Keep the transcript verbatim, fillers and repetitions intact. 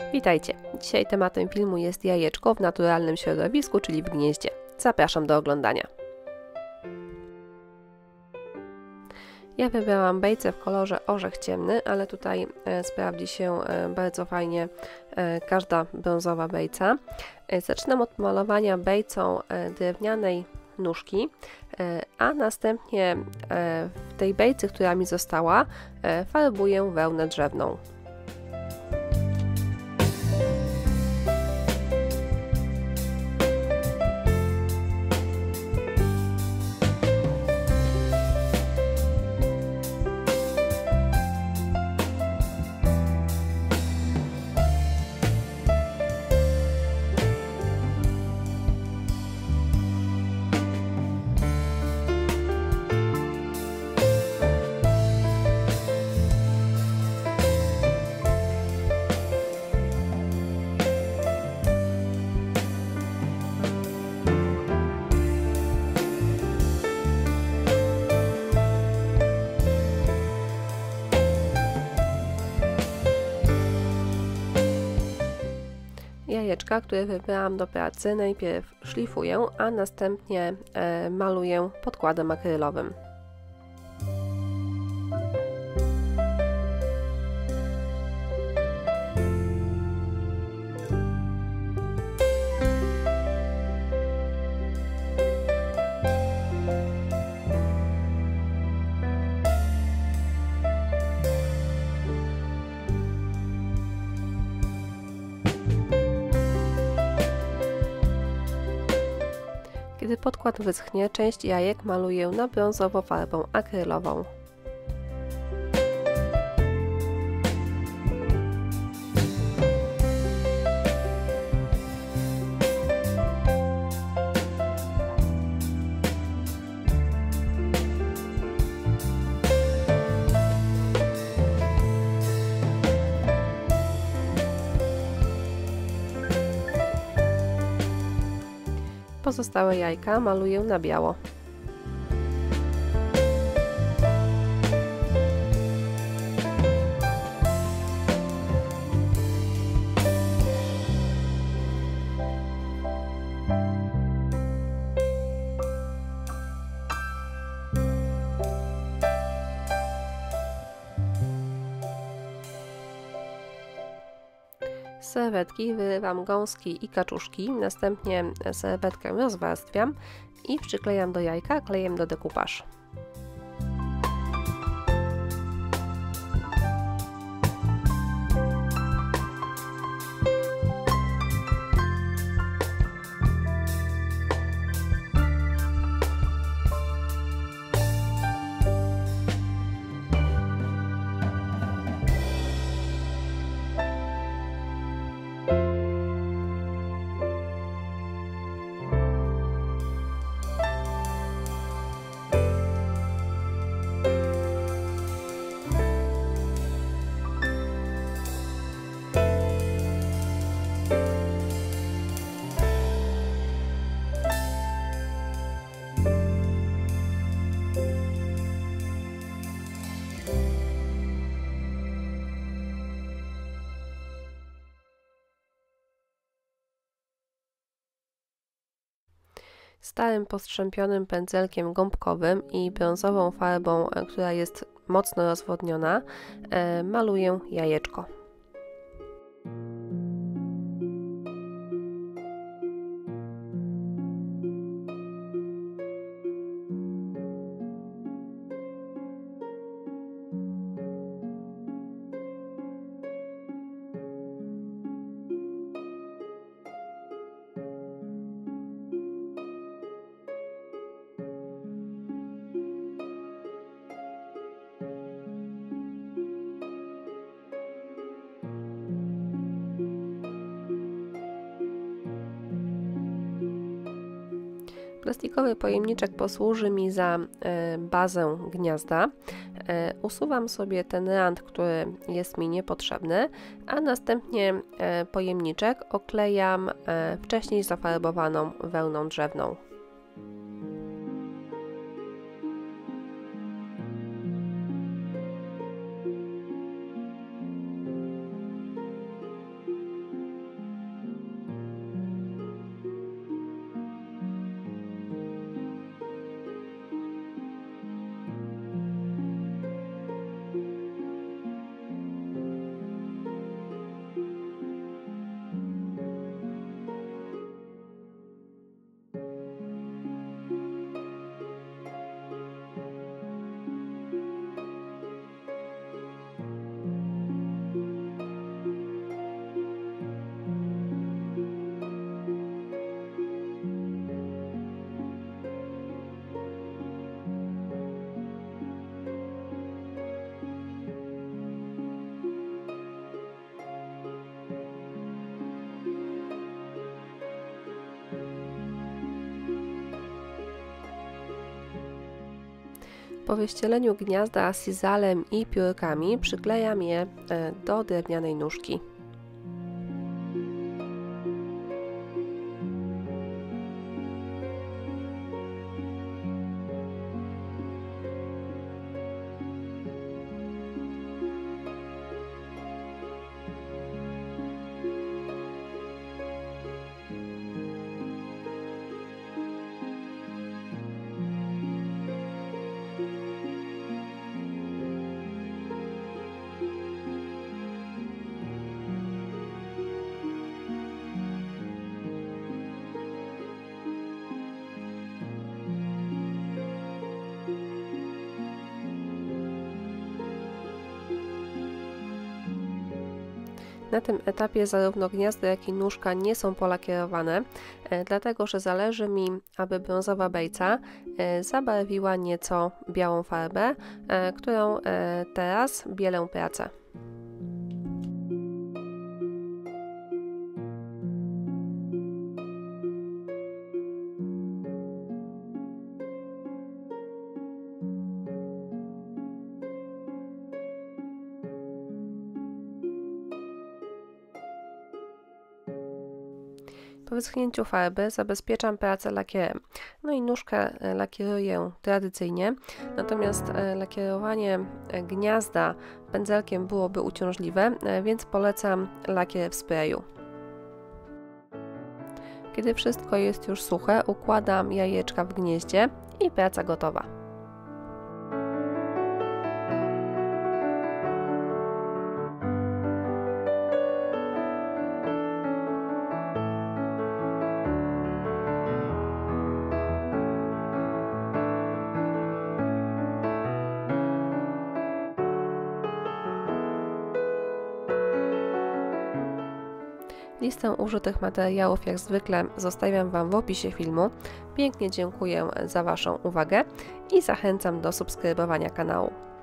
Witajcie! Dzisiaj tematem filmu jest jajeczko w naturalnym środowisku, czyli w gnieździe. Zapraszam do oglądania. Ja wybrałam bejcę w kolorze orzech ciemny, ale tutaj e, sprawdzi się e, bardzo fajnie e, każda brązowa bejca. E, zaczynam od malowania bejcą e, drewnianej nóżki, e, a następnie e, w tej bejcy, która mi została, e, farbuję wełnę drzewną. Jajeczka, które wybrałam do pracy, najpierw szlifuję, a następnie e, maluję podkładem akrylowym. Kiedy podkład wyschnie, część jajek maluję na brązowo farbą akrylową. Pozostałe jajka maluję na biało. Z serwetki wyrywam gąski i kaczuszki, następnie serwetkę rozwarstwiam i przyklejam do jajka klejem do decoupage. Starym postrzępionym pędzelkiem gąbkowym i brązową farbą, która jest mocno rozwodniona, maluję jajeczko. Plastikowy pojemniczek posłuży mi za e, bazę gniazda. E, usuwam sobie ten rand, który jest mi niepotrzebny, a następnie e, pojemniczek oklejam e, wcześniej zafarbowaną wełną drzewną. Po wyścieleniu gniazda sizalem i piórkami przyklejam je do drewnianej nóżki. Na tym etapie zarówno gniazdo, jak i nóżka nie są polakierowane, dlatego że zależy mi, aby brązowa bejca zabarwiła nieco białą farbę, którą teraz bielę pracę. Po wyschnięciu farby zabezpieczam pracę lakierem. No i nóżkę lakieruję tradycyjnie, natomiast lakierowanie gniazda pędzelkiem byłoby uciążliwe, więc polecam lakier w sprayu. Kiedy wszystko jest już suche, układam jajeczka w gnieździe i praca gotowa. Listę użytych materiałów jak zwykle zostawiam Wam w opisie filmu. Pięknie dziękuję za Waszą uwagę i zachęcam do subskrybowania kanału.